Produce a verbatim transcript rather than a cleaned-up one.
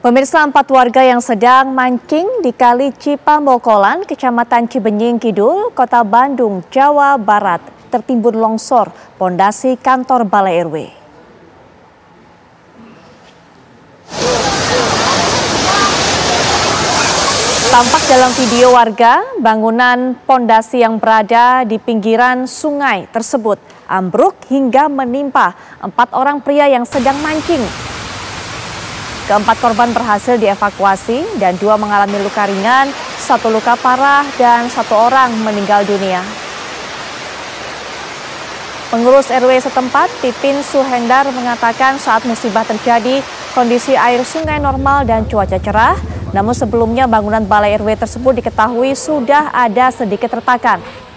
Pemirsa, empat warga yang sedang mancing di Kali Cipambokolan, Kecamatan Cibenying Kidul, Kota Bandung, Jawa Barat, tertimbun longsor pondasi kantor Balai R W. Tampak dalam video warga, bangunan pondasi yang berada di pinggiran sungai tersebut ambruk hingga menimpa empat orang pria yang sedang mancing. Keempat korban berhasil dievakuasi dan dua mengalami luka ringan, satu luka parah dan satu orang meninggal dunia. Pengurus R W setempat, Pipin Suhendar, mengatakan saat musibah terjadi, kondisi air sungai normal dan cuaca cerah. Namun sebelumnya bangunan Balai R W tersebut diketahui sudah ada sedikit retakan.